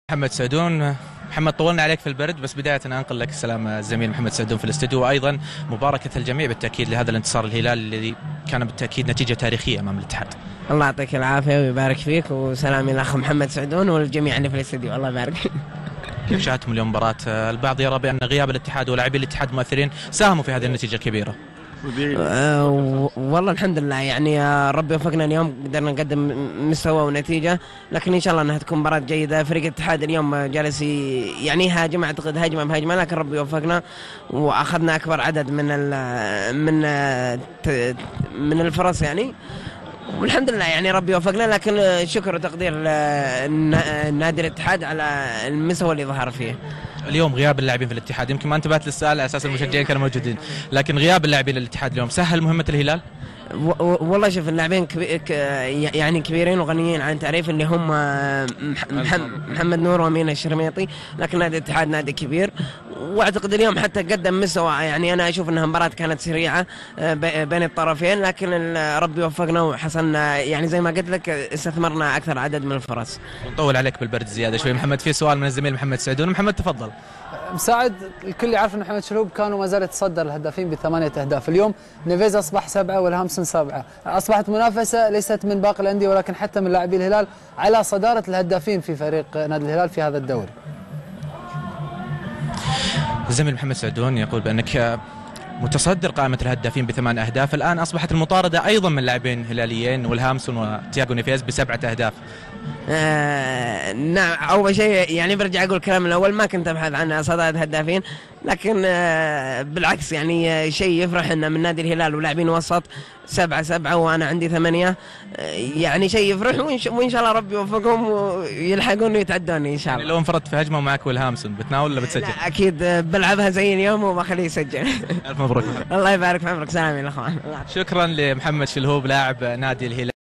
محمد سعدون. محمد، طولنا عليك في البرد، بس بداية أنقل لك السلام الزميل محمد سعدون في الاستوديو، وأيضا مباركة الجميع بالتأكيد لهذا الانتصار الهلال الذي كان بالتأكيد نتيجة تاريخية أمام الاتحاد. الله يعطيك العافية ويبارك فيك، وسلامي الأخ محمد سعدون والجميع اللي في الاستوديو، الله يبارك. كيف شاهدتم اليوم مباراة؟ البعض يرى بأن غياب الاتحاد ولاعبي الاتحاد مؤثرين ساهموا في هذه النتيجة الكبيرة. والله الحمد لله، يعني ربي وفقنا اليوم، قدرنا نقدم مستوى ونتيجة، لكن إن شاء الله أنها تكون مباراة جيدة. فريق الاتحاد اليوم جالس يعني يهاجم، أعتقد هجمة بهجمة، لكن ربي وفقنا وأخذنا أكبر عدد من الفرص يعني، والحمد لله يعني ربي وفقنا. لكن شكر وتقدير نادي الاتحاد على المستوى اللي ظهر فيه. اليوم غياب اللاعبين في الاتحاد، يمكن ما انتبهت للسؤال على اساس المشجعين كانوا موجودين، لكن غياب اللاعبين للاتحاد اليوم سهل مهمة الهلال؟ والله شوف، اللاعبين يعني كبيرين وغنيين عن تعريف، اللي هم محمد نور وامين الشرميطي، لكن نادي الاتحاد نادي كبير، واعتقد اليوم حتى قدم مستوى، يعني انا اشوف انها مباراة كانت سريعة بين الطرفين، لكن ربي وفقنا وحصلنا، يعني زي ما قلت لك استثمرنا اكثر عدد من الفرص. ونطول عليك بالبرد زيادة شوي محمد، في سؤال من الزميل محمد سعدون. محمد تفضل. مساعد، الكل يعرف ان محمد شلهوب كان وما زال يتصدر الهدافين ب8 أهداف، اليوم نيفيز اصبح 7 والهامسون 7، اصبحت منافسه ليست من باقي الانديه ولكن حتى من لاعبي الهلال على صداره الهدافين في فريق نادي الهلال في هذا الدوري. الزميل محمد سعدون يقول بانك متصدر قائمة الهدافين ب8 أهداف، الآن أصبحت المطاردة أيضا من لاعبين هلاليين، والهامسون وتياغو نيفيز ب7 أهداف. نعم، أول شيء يعني برجع أقول الكلام الأول، ما كنت أبحث عن صدارة هدافين، لكن بالعكس يعني شيء يفرح أن من نادي الهلال ولاعبين وسط 7 وأنا عندي 8، يعني شيء يفرح، وإن شاء الله ربي يوفقهم ويلحقون ويتعدوني إن شاء الله. يعني لو انفردت في هجمة معك والهامسون بتناول ولا بتسجل؟ لا أكيد بلعبها زي اليوم وبخليه يسجل. ألف مبروك. الله يبارك في عمرك، سلام يا الأخوان. شكرا لمحمد شلهوب لاعب نادي الهلال.